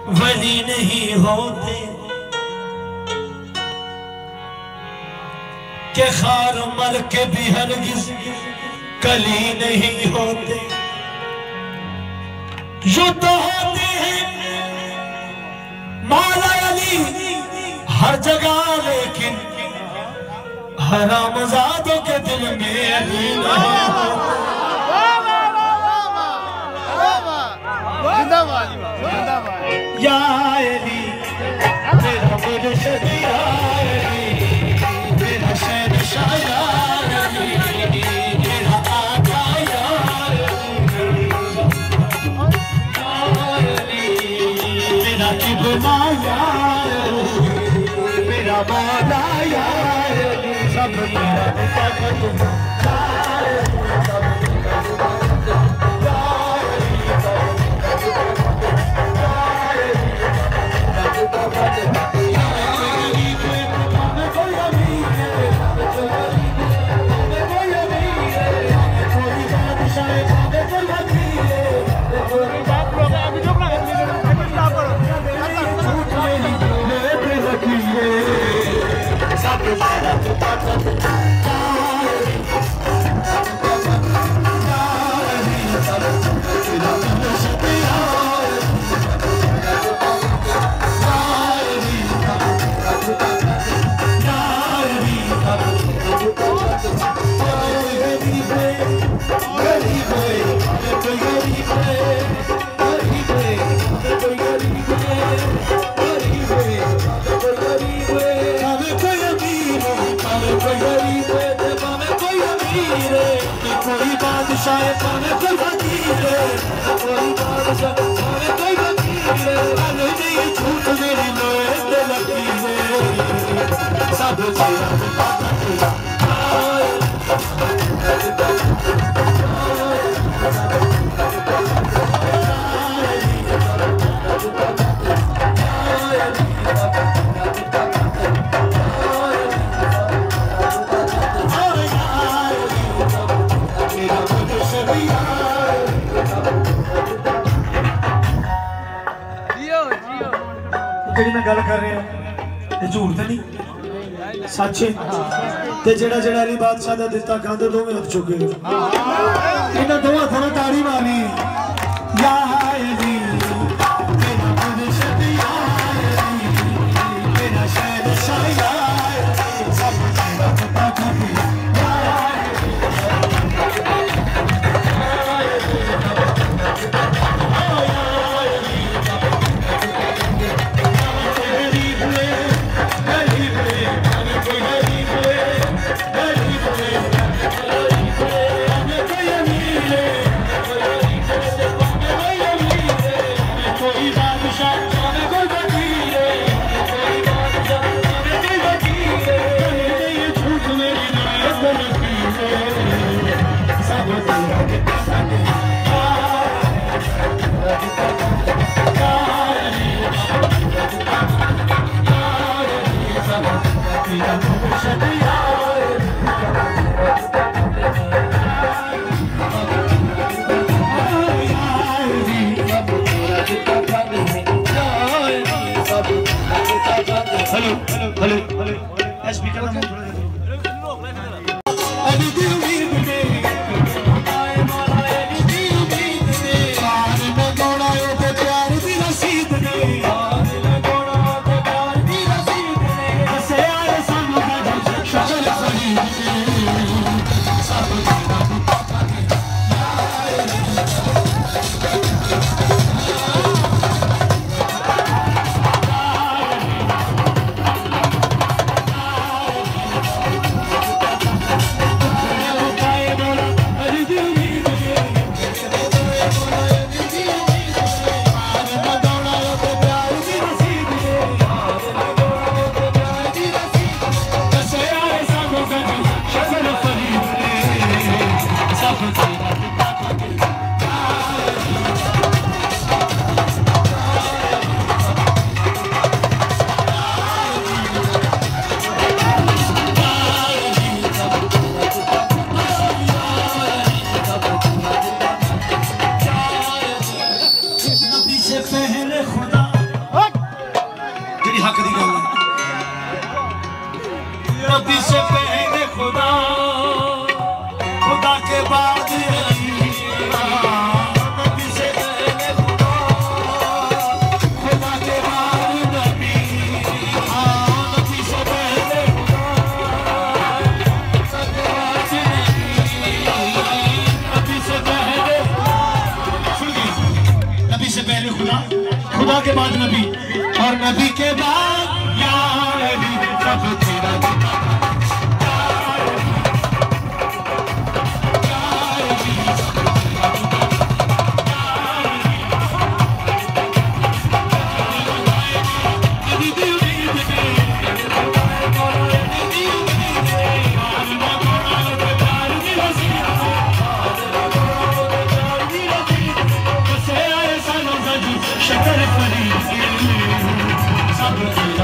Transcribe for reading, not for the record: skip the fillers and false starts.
वली नहीं होते के खार मर के भी हरगिज कली नहीं होते। यूं तो होते हैं मौला अली हर जगह, लेकिन हरामजादों के दिल में अली नहीं होते। या अली मेरा मुर्शिद, या अली मेरा शहंशाह, या अली मेरा आका, या अली मेरा इब्ना, या अली मेरा मौला, या अली सब तेरा ताकत। कोई बादशाह पावे कोई वकील, कोई बादशाह पावे कोई वकील, नहीं झूठ मेरी लोए ते लकीर, सब तेरा मैं गल कर रहा झूठ तो नहीं सच है। जेड़ा जेड़ा अली बादशाह का दिता खाते दोवें हथ चुके इन्होंने दो हथों ने ताड़ी मारी। या अली मेरा मुर्शिद, या अली मेरा शहंशाह, या अली सब तेरा ताकत। सबसे पहले खुदा, खुदा के बाद नबी, और नबी के बाद या अली सब तेरा शकर फरीद सब